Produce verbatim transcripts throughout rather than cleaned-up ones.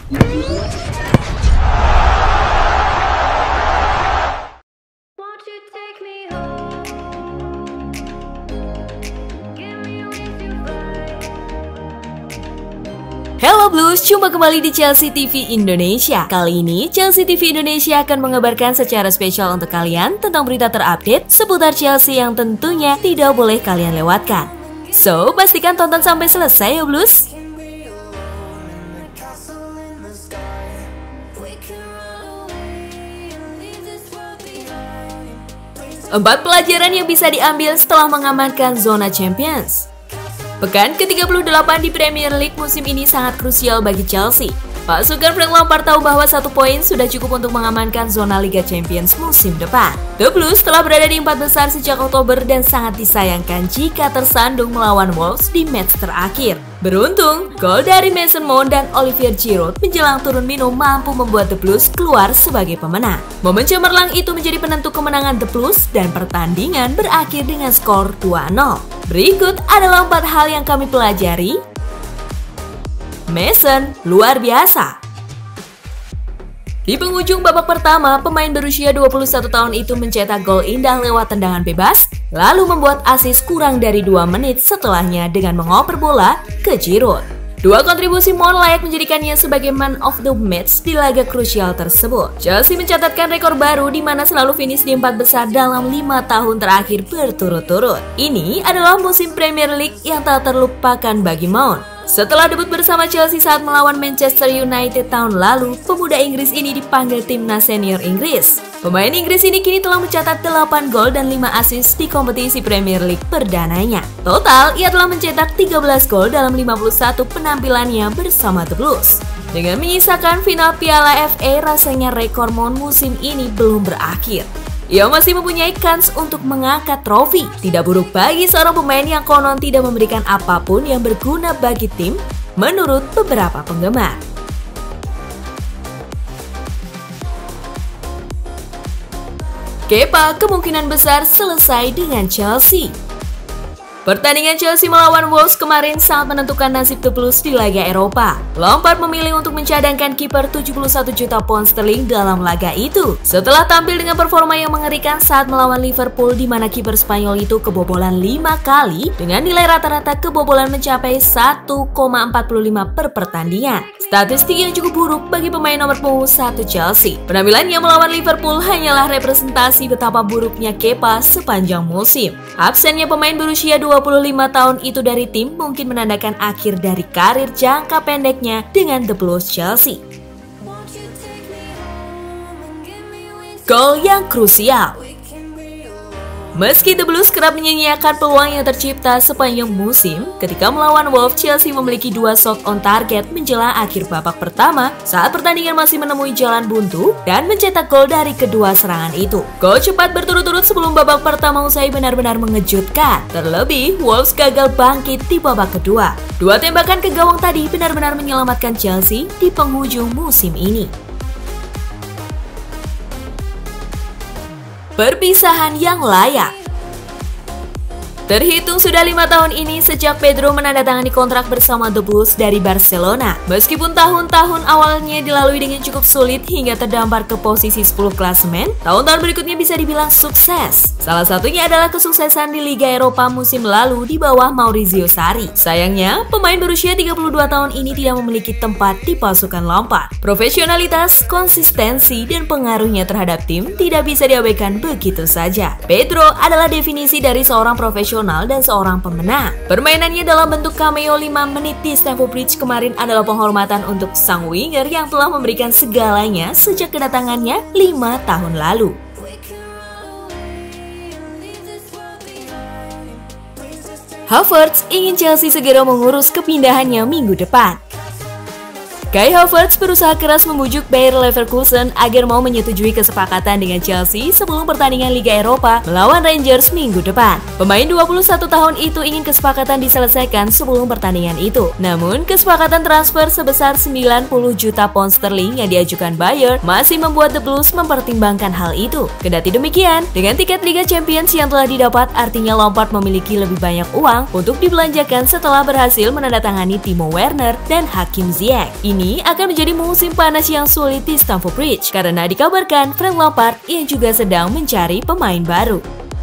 Halo Blues, jumpa kembali di Chelsea T V Indonesia. Kali ini Chelsea T V Indonesia akan mengabarkan secara spesial untuk kalian tentang berita terupdate seputar Chelsea yang tentunya tidak boleh kalian lewatkan. So, pastikan tonton sampai selesai ya Blues. Empat pelajaran yang bisa diambil setelah mengamankan zona Champions. Pekan ke tiga puluh delapan di Premier League musim ini sangat krusial bagi Chelsea. Pasukan Frank Lampard tahu bahwa satu poin sudah cukup untuk mengamankan zona Liga Champions musim depan. The Blues telah berada di empat besar sejak Oktober dan sangat disayangkan jika tersandung melawan Wolves di match terakhir. Beruntung, gol dari Mason Mount dan Olivier Giroud menjelang turun minum mampu membuat The Blues keluar sebagai pemenang. Momen cemerlang itu menjadi penentu kemenangan The Blues dan pertandingan berakhir dengan skor dua nol. Berikut adalah empat hal yang kami pelajari. Mason luar biasa. Di penghujung babak pertama, pemain berusia dua puluh satu tahun itu mencetak gol indah lewat tendangan bebas, lalu membuat assist kurang dari dua menit setelahnya dengan mengoper bola ke Giroud. Dua kontribusi Mount layak menjadikannya sebagai man of the match di laga krusial tersebut. Chelsea mencatatkan rekor baru di mana selalu finish di empat besar dalam lima tahun terakhir berturut-turut. Ini adalah musim Premier League yang tak terlupakan bagi Mount. Setelah debut bersama Chelsea saat melawan Manchester United tahun lalu, pemuda Inggris ini dipanggil timnas senior Inggris. Pemain Inggris ini kini telah mencatat delapan gol dan lima assist di kompetisi Premier League perdananya. Total, ia telah mencetak tiga belas gol dalam lima puluh satu penampilannya bersama The Blues. Dengan menyisakan final Piala F A, rasanya rekor Mount musim ini belum berakhir. Ia masih mempunyai kans untuk mengangkat trofi. Tidak buruk bagi seorang pemain yang konon tidak memberikan apapun yang berguna bagi tim, menurut beberapa penggemar. Kepa kemungkinan besar selesai dengan Chelsea. Pertandingan Chelsea melawan Wolves kemarin sangat menentukan nasib The Blues di Liga Eropa. Lampard memilih untuk mencadangkan kiper tujuh puluh satu juta pound sterling dalam laga itu. Setelah tampil dengan performa yang mengerikan saat melawan Liverpool di mana kiper Spanyol itu kebobolan lima kali dengan nilai rata-rata kebobolan mencapai satu koma empat lima per pertandingan. Statistik yang cukup buruk bagi pemain nomor punggung satu Chelsea. Penampilannya melawan Liverpool hanyalah representasi betapa buruknya Kepa sepanjang musim. Absennya pemain berusia dua puluh lima tahun itu dari tim mungkin menandakan akhir dari karir jangka pendeknya dengan The Blues Chelsea. Gol yang krusial. Meski The Blues kerap menyia-nyiakan peluang yang tercipta sepanjang musim, ketika melawan Wolves, Chelsea memiliki dua shot on target menjelang akhir babak pertama saat pertandingan masih menemui jalan buntu dan mencetak gol dari kedua serangan itu. Gol cepat berturut-turut sebelum babak pertama usai benar-benar mengejutkan. Terlebih, Wolves gagal bangkit di babak kedua. Dua tembakan ke gawang tadi benar-benar menyelamatkan Chelsea di penghujung musim ini. Perpisahan yang layak. Terhitung sudah lima tahun ini sejak Pedro menandatangani kontrak bersama The Blues dari Barcelona. Meskipun tahun-tahun awalnya dilalui dengan cukup sulit hingga terdampar ke posisi sepuluh klasemen, tahun-tahun berikutnya bisa dibilang sukses. Salah satunya adalah kesuksesan di Liga Eropa musim lalu di bawah Maurizio Sarri. Sayangnya, pemain berusia tiga puluh dua tahun ini tidak memiliki tempat di pasukan Lampard. Profesionalitas, konsistensi, dan pengaruhnya terhadap tim tidak bisa diabaikan begitu saja. Pedro adalah definisi dari seorang profesional dan seorang pemenang. Permainannya dalam bentuk cameo lima menit di Stamford Bridge kemarin adalah penghormatan untuk sang winger yang telah memberikan segalanya sejak kedatangannya lima tahun lalu. Havertz ingin Chelsea segera mengurus kepindahannya minggu depan. Kai Havertz berusaha keras membujuk Bayer Leverkusen agar mau menyetujui kesepakatan dengan Chelsea sebelum pertandingan Liga Eropa melawan Rangers minggu depan. Pemain dua puluh satu tahun itu ingin kesepakatan diselesaikan sebelum pertandingan itu. Namun, kesepakatan transfer sebesar sembilan puluh juta pound sterling yang diajukan Bayer masih membuat The Blues mempertimbangkan hal itu. Kendati demikian, dengan tiket Liga Champions yang telah didapat, artinya Lampard memiliki lebih banyak uang untuk dibelanjakan setelah berhasil menandatangani Timo Werner dan Hakim Ziyech. Ini ini akan menjadi musim panas yang sulit di Stamford Bridge karena dikabarkan Frank Lampard yang juga sedang mencari pemain baru.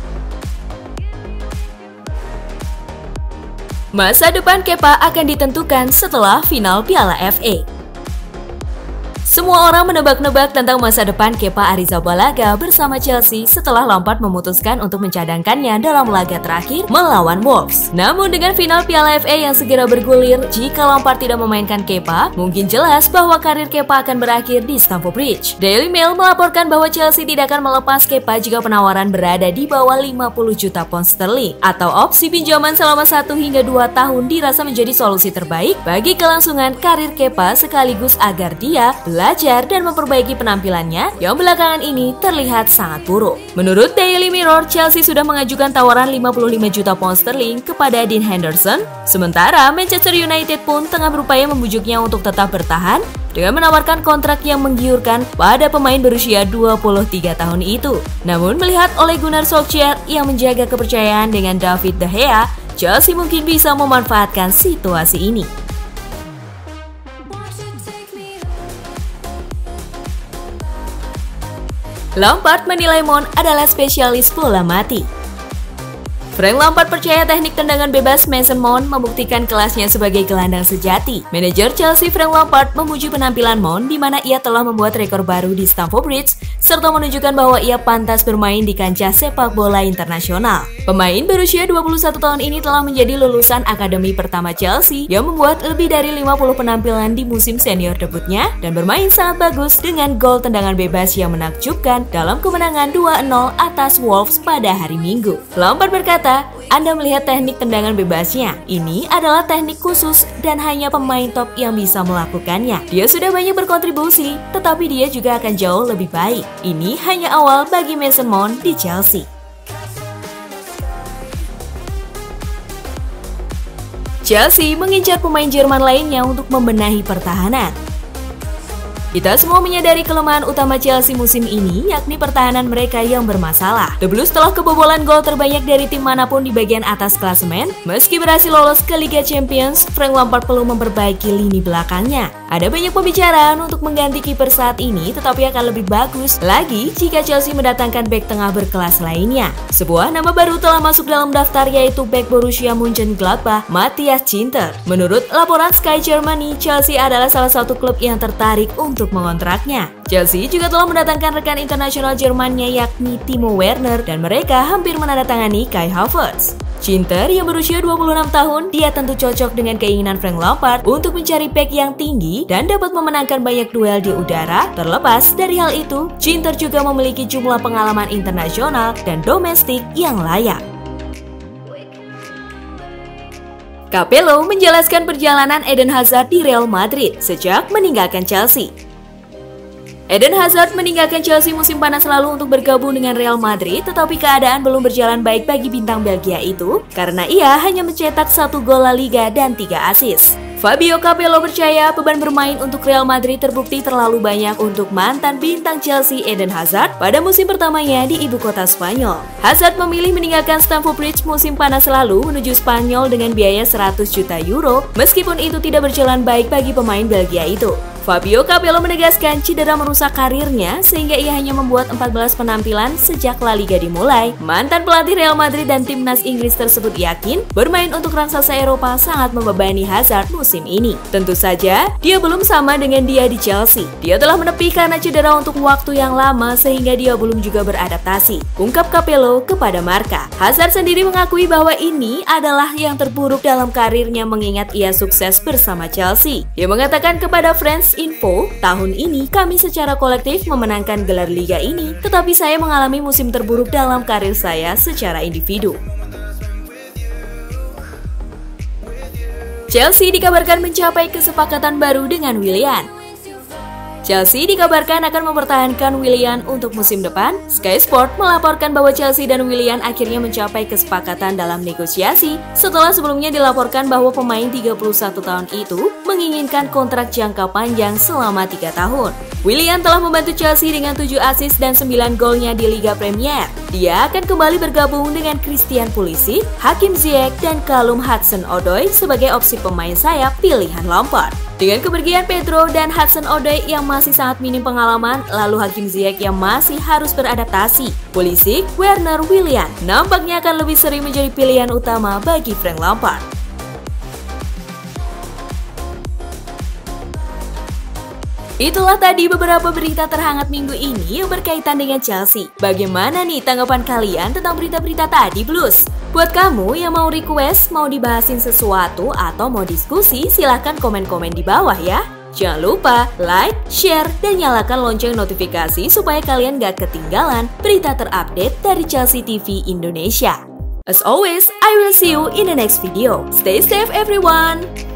Masa depan Kepa akan ditentukan setelah final Piala F A. Semua orang menebak-nebak tentang masa depan Kepa Arrizabalaga bersama Chelsea setelah Lampard memutuskan untuk mencadangkannya dalam laga terakhir melawan Wolves. Namun dengan final Piala F A yang segera bergulir, jika Lampard tidak memainkan Kepa, mungkin jelas bahwa karir Kepa akan berakhir di Stamford Bridge. Daily Mail melaporkan bahwa Chelsea tidak akan melepas Kepa jika penawaran berada di bawah lima puluh juta pound sterling, atau opsi pinjaman selama satu hingga dua tahun dirasa menjadi solusi terbaik bagi kelangsungan karir Kepa sekaligus agar dia belajar dan memperbaiki penampilannya yang belakangan ini terlihat sangat buruk. Menurut Daily Mirror, Chelsea sudah mengajukan tawaran lima puluh lima juta pound sterling kepada Dean Henderson, sementara Manchester United pun tengah berupaya membujuknya untuk tetap bertahan dengan menawarkan kontrak yang menggiurkan pada pemain berusia dua puluh tiga tahun itu. Namun melihat Ole Gunnar Solskjaer yang menjaga kepercayaan dengan David De Gea, Chelsea mungkin bisa memanfaatkan situasi ini. Lampard menilai Mount adalah spesialis bola mati. Frank Lampard percaya teknik tendangan bebas Mason Mount membuktikan kelasnya sebagai gelandang sejati. Manajer Chelsea Frank Lampard memuji penampilan Mount di mana ia telah membuat rekor baru di Stamford Bridge serta menunjukkan bahwa ia pantas bermain di kancah sepak bola internasional. Pemain berusia dua puluh satu tahun ini telah menjadi lulusan akademi pertama Chelsea yang membuat lebih dari lima puluh penampilan di musim senior debutnya dan bermain sangat bagus dengan gol tendangan bebas yang menakjubkan dalam kemenangan dua nol atas Wolves pada hari Minggu. Lampard berkata, "Anda melihat teknik tendangan bebasnya. Ini adalah teknik khusus dan hanya pemain top yang bisa melakukannya. Dia sudah banyak berkontribusi, tetapi dia juga akan jauh lebih baik. Ini hanya awal bagi Mason Mount di Chelsea." Chelsea mengincar pemain Jerman lainnya untuk membenahi pertahanan. Kita semua menyadari kelemahan utama Chelsea musim ini, yakni pertahanan mereka yang bermasalah. The Blues telah kebobolan gol terbanyak dari tim manapun di bagian atas klasemen. Meski berhasil lolos ke Liga Champions, Frank Lampard perlu memperbaiki lini belakangnya. Ada banyak pembicaraan untuk mengganti kiper saat ini, tetapi akan lebih bagus lagi jika Chelsea mendatangkan bek tengah berkelas lainnya. Sebuah nama baru telah masuk dalam daftar, yaitu bek Borussia Mönchengladbach, Matthias Ginter. Menurut laporan Sky Germany, Chelsea adalah salah satu klub yang tertarik untuk untuk mengontraknya. Chelsea juga telah mendatangkan rekan internasional Jermannya yakni Timo Werner dan mereka hampir menandatangani Kai Havertz. Ginter yang berusia dua puluh enam tahun, dia tentu cocok dengan keinginan Frank Lampard untuk mencari bek yang tinggi dan dapat memenangkan banyak duel di udara. Terlepas dari hal itu, Ginter juga memiliki jumlah pengalaman internasional dan domestik yang layak. Capello menjelaskan perjalanan Eden Hazard di Real Madrid sejak meninggalkan Chelsea. Eden Hazard meninggalkan Chelsea musim panas lalu untuk bergabung dengan Real Madrid, tetapi keadaan belum berjalan baik bagi bintang Belgia itu karena ia hanya mencetak satu gol La Liga dan tiga assist. Fabio Capello percaya beban bermain untuk Real Madrid terbukti terlalu banyak untuk mantan bintang Chelsea Eden Hazard pada musim pertamanya di ibu kota Spanyol. Hazard memilih meninggalkan Stamford Bridge musim panas lalu menuju Spanyol dengan biaya seratus juta euro, meskipun itu tidak berjalan baik bagi pemain Belgia itu. Fabio Capello menegaskan cedera merusak karirnya sehingga ia hanya membuat empat belas penampilan sejak La Liga dimulai. Mantan pelatih Real Madrid dan timnas Inggris tersebut yakin bermain untuk raksasa Eropa sangat membebani Hazard musim ini. Tentu saja, dia belum sama dengan dia di Chelsea. Dia telah menepi karena cedera untuk waktu yang lama sehingga dia belum juga beradaptasi, ungkap Capello kepada Marca. Hazard sendiri mengakui bahwa ini adalah yang terburuk dalam karirnya mengingat ia sukses bersama Chelsea. Dia mengatakan kepada France Info, "Tahun ini kami secara kolektif memenangkan gelar liga ini, tetapi saya mengalami musim terburuk dalam karir saya secara individu." Chelsea dikabarkan mencapai kesepakatan baru dengan Willian. Chelsea dikabarkan akan mempertahankan Willian untuk musim depan. Sky Sport melaporkan bahwa Chelsea dan Willian akhirnya mencapai kesepakatan dalam negosiasi setelah sebelumnya dilaporkan bahwa pemain tiga puluh satu tahun itu menginginkan kontrak jangka panjang selama tiga tahun. Willian telah membantu Chelsea dengan tujuh assist dan sembilan golnya di Liga Premier. Dia akan kembali bergabung dengan Christian Pulisic, Hakim Ziyech, dan Callum Hudson-Odoi sebagai opsi pemain sayap pilihan Lampard. Dengan kepergian Pedro dan Hudson-Odoi yang masih sangat minim pengalaman, lalu Hakim Ziyech yang masih harus beradaptasi, Pulisic, Werner, Willian nampaknya akan lebih sering menjadi pilihan utama bagi Frank Lampard. Itulah tadi beberapa berita terhangat minggu ini yang berkaitan dengan Chelsea. Bagaimana nih tanggapan kalian tentang berita-berita tadi, Blues? Buat kamu yang mau request, mau dibahasin sesuatu, atau mau diskusi, silahkan komen-komen di bawah ya. Jangan lupa like, share, dan nyalakan lonceng notifikasi supaya kalian gak ketinggalan berita terupdate dari Chelsea T V Indonesia. As always, I will see you in the next video. Stay safe everyone!